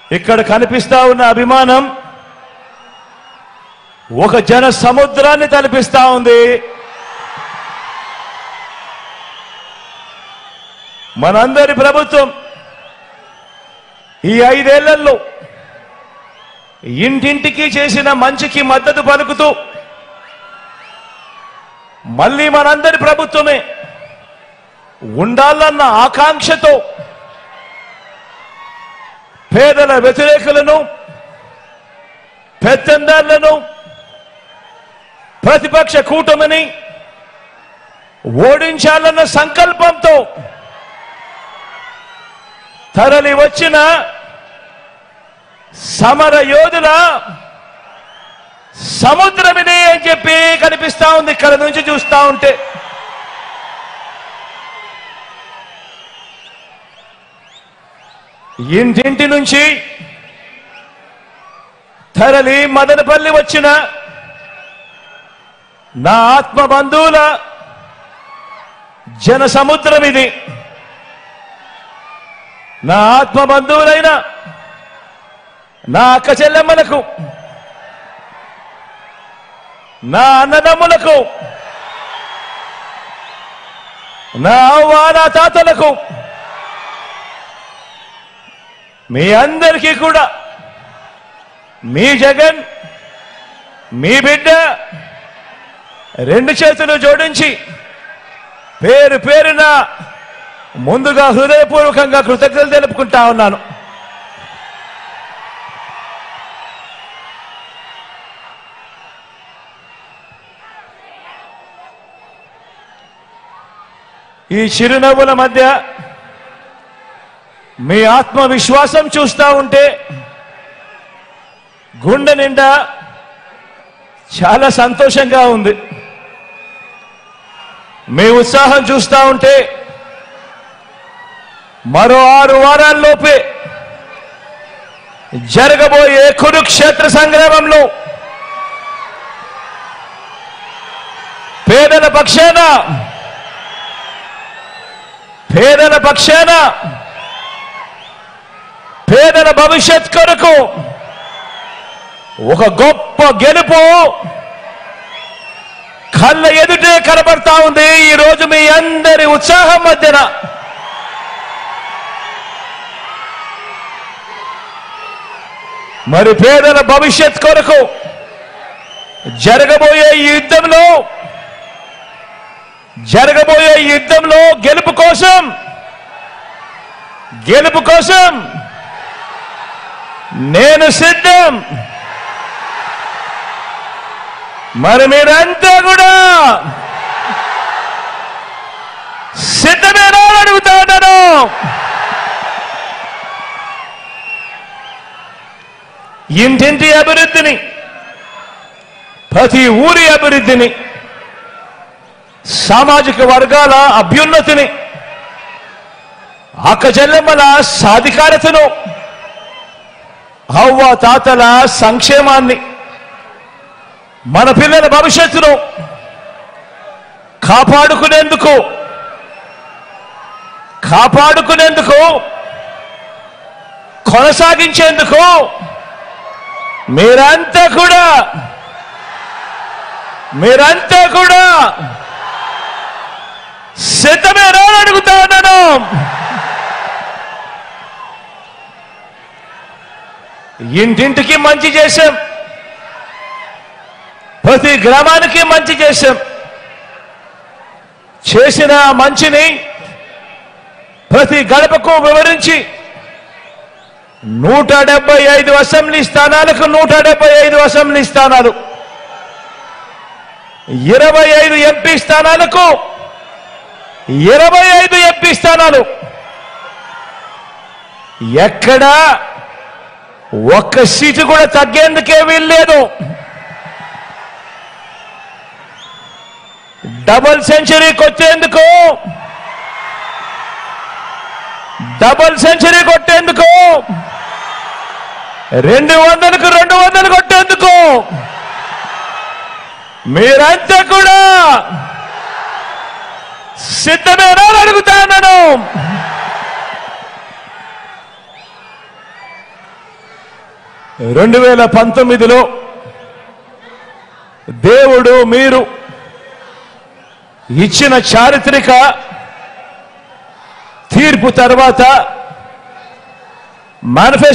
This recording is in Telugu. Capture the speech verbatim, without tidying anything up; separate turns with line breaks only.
ఇక్కడ కనిపిస్తా ఉన్న అభిమానం ఒక జన సముద్రాన్ని తలపిస్తా ఉంది. మనందరి ప్రభుత్వం ఈ ఐదేళ్లలో ఇంటింటికి చేసిన మంచికి మద్దతు పలుకుతూ మళ్ళీ మనందరి ప్రభుత్వమే ఉండాలన్న ఆకాంక్షతో పేదల వ్యతిరేకులను, పెత్తందారులను, ప్రతిపక్ష కూటమిని ఓడించాలన్న సంకల్పంతో తరలి వచ్చిన సమర యోధుల సముద్రమిదే అని చెప్పి కనిపిస్తా ఉంది ఇక్కడ నుంచి చూస్తా ఉంటే. ఇంటింటి నుంచి తరలి మదనపల్లి వచ్చిన నా ఆత్మ బంధువుల జన సముద్రం ఇది. నా ఆత్మ బంధువులైన నా అక్క చెల్లెమ్మలకు, నా అన్నదమ్ములకు, నా అవ్వ నా తాతలకు, మీ అందరికీ కూడా మీ జగన్, మీ బిడ్డ రెండు చేతులు జోడించి పేరు పేరున ముందుగా హృదయపూర్వకంగా కృతజ్ఞతలు తెలుపుకుంటా ఉన్నాను. ఈ చిరునవ్వుల మధ్య మీ ఆత్మవిశ్వాసం చూస్తా ఉంటే గుండె నిండా చాలా సంతోషంగా ఉంది. మీ ఉత్సాహం చూస్తా ఉంటే మరో ఆరు వారాల్లోపే జరగబోయే కురుక్షేత్ర సంగ్రామంలో పేదల పక్షాన పేదల పక్షాన పేదల భవిష్యత్ కొరకు ఒక గొప్ప గెలుపు కళ్ళ ఎదుటే కనబడతా ఉంది. ఈ రోజు మీ అందరి ఉత్సాహం మధ్యన మరి పేదల భవిష్యత్ కొరకు జరగబోయే ఈ యుద్ధంలో జరగబోయే ఈ యుద్ధంలో గెలుపు కోసం గెలుపు కోసం నేను సిద్ధం. మరి మీరంతా కూడా సిద్ధమేనా అడుగుతాను. ఇంటింటి అభివృద్ధిని, ప్రతి ఊరి అభివృద్ధిని, సామాజిక వర్గాల అభ్యున్నతిని, అక్క చెల్లెమ్మల సాధికారతను, అవ్వ తాతల సంక్షేమాన్ని, మన పిల్లల భవిష్యత్తును కాపాడుకునేందుకు కాపాడుకునేందుకు కొనసాగించేందుకు మీరంతా కూడా మీరంతా కూడా సిద్ధమేనా అడుగుతా ఉన్నాను. ఇంటింటికి మంచి చేశాం, ప్రతి గ్రామానికి మంచి చేశాం. చేసిన మంచిని ప్రతి గడపకు వివరించి నూట డెబ్బై ఐదు అసెంబ్లీ స్థానాలకు నూట డెబ్బై ఐదు అసెంబ్లీ స్థానాలు, ఇరవై ఐదు ఎంపీ స్థానాలకు ఇరవై ఐదు ఎంపీ స్థానాలు, ఎక్కడా ఒక్క సీటు కూడా తగ్గేందుకే వీల్లేదు. డబుల్ సెంచరీ కొట్టేందుకు డబుల్ సెంచరీ కొట్టేందుకు రెండు వందలకు రెండు వందలు కొట్టేందుకు మీరంతా కూడా సిద్ధమేనా అడుగుతాను. రెండు వేల పంతొమ్మిదిలో దేవుడు మీరు ఇచ్చిన చారిత్రక తీర్పు తర్వాత మేనిఫెస్టో